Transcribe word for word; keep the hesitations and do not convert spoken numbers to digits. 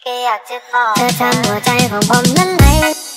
แค่อยากจะบอกเธอทำหัวใจของผมนั้นไหล